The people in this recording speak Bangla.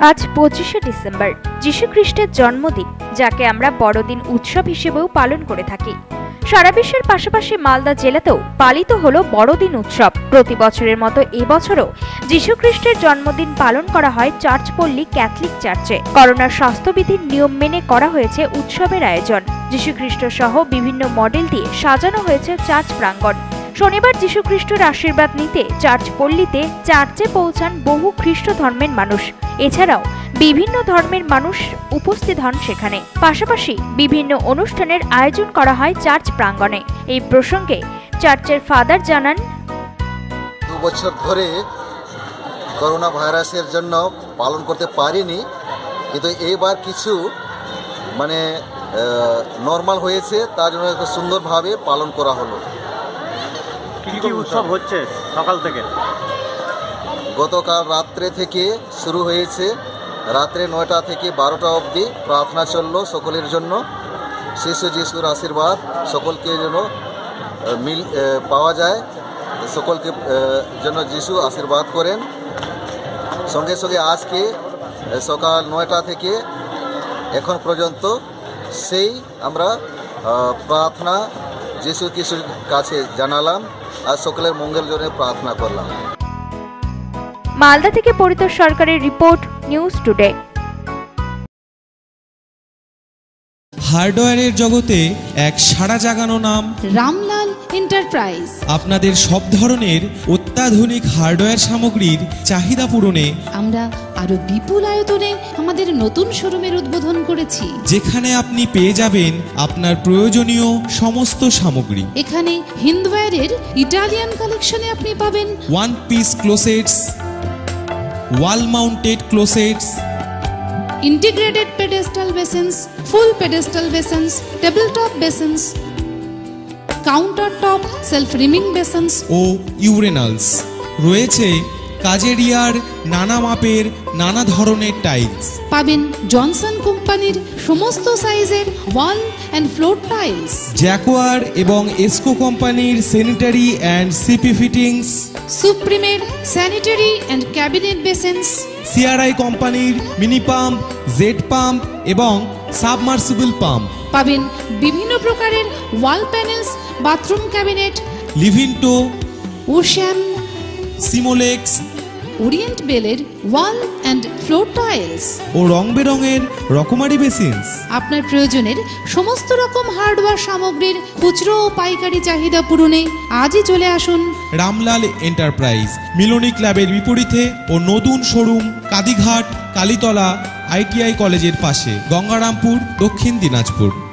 আজ 25শে ডিসেম্বর যীশু খ্রিস্টের জন্মদিন, যাকে আমরা বড়দিন উৎসব হিসেবেও পালন করে থাকি। সারা বিশ্বের পাশাপাশি মালদা জেলাতেও পালিত হলো বড়দিন উৎসব। প্রতি বছরের মতো এবছরও যীশু খ্রিস্টের জন্মদিন পালন করা হয় চার্চপল্লী ক্যাথলিক চার্চে। করোনার স্বাস্থ্যবিধির নিয়ম মেনে করা হয়েছে উৎসবের আয়োজন। যীশু খ্রিস্ট সহ বিভিন্ন মডেল দিয়ে সাজানো হয়েছে চার্চ প্রাঙ্গণ। শনিবার যীশু খ্রিস্টের আশীর্বাদ নিতে চার্চপল্লীতে চার্চে পৌঁছান বহু খ্রিস্ট ধর্মের মানুষ। এছাড়াও বিভিন্ন ধর্মের মানুষ উপস্থিত হন সেখানে। পাশাপাশি বিভিন্ন অনুষ্ঠানের আয়োজন করা হয় চার্চ প্রাঙ্গণে। এই প্রসঙ্গে চার্চের ফাদার জানান, 2 বছর ধরে করোনা ভাইরাসের জন্য পালন করতে পারিনি, কিন্তু এইবার কিছু নর্মাল হয়েছে, তার জন্য একটু সুন্দরভাবে পালন করা হলো। কি উৎসব হচ্ছে সকাল থেকে? গতকাল রাত্রে থেকে শুরু হয়েছে, রাত্রে 9টা থেকে 12টা অবধি প্রার্থনা চলল সকলের জন্য। শিশু যিশুর আশীর্বাদ সকলকে যেন পাওয়া যায়, সকলকে যেন যিশু আশীর্বাদ করেন। সঙ্গে সঙ্গে আজকে সকাল 9টা থেকে এখন পর্যন্ত সেই আমরা প্রার্থনা যিশু খ্রিস্টের কাছে জানালাম আর সকলের মঙ্গল জন্য প্রার্থনা করলাম। মালদা থেকে পরিতোষ সরকারের রিপোর্ট, নিউজ টুডে। হার্ডওয়্যারের জগতে এক সাড়া জাগানো নাম রামলাল এন্টারপ্রাইজ। আপনাদের সব ধরনের অত্যাধুনিক হার্ডওয়্যার সামগ্রীর চাহিদা পূরণে আমরা আরো বিপুল আয়তনে আমাদের নতুন শোরুমের উদ্বোধন করেছি, যেখানে আপনি পেয়ে যাবেন আপনার প্রয়োজনীয় সমস্ত সামগ্রী। এখানে হিন্দওয়্যারের ইটালিয়ান কালেকশনে আপনি পাবেন one piece closets, wall mounted closets, integrated pedestal basins, full pedestal basins, table top basins, counter top self rimming basins ও ইউরেনালস। রয়েছে কাজেরিয়ার নানা মাপের নানা ধরনের টাইলস। পাবেন জনসন কোম্পানির সমস্ত সাইজের wall and floor tiles, Jaquar এবং এসকো কোম্পানির স্যানিটারি অ্যান্ড সিপি ফিটিংস, সুপ্রিমের sanitary and cabinet basins, CRI কোম্পানির মিনি পাম্প, জেড পাম্প এবং সাবমার্সিবল পাম্প। পাবেন বিভিন্ন প্রকারের ওয়াল প্যানেলস, বাথরুম ক্যাবিনেট, লিভিন্টো, ওশ্যাম, সিমোলেক্স, ওরিয়েন্ট বেলের ওয়াল অ্যান্ড ফ্লোর টাইলস ও রং বেরঙের রকমারি বেসিনস। আপনার প্রয়োজনের সমস্ত রকম হার্ডওয়্যার সামগ্রীর খুচরো ও পাইকারি চাহিদা পূরণে আজই চলে আসুন রামলাল এন্টারপ্রাইজ, মিলনী ক্লাবের বিপরীতে ও নতুন শোরুম কাদিঘাট কালীতলা ITI কলেজের পাশে, গঙ্গারামপুর, দক্ষিণ দিনাজপুর।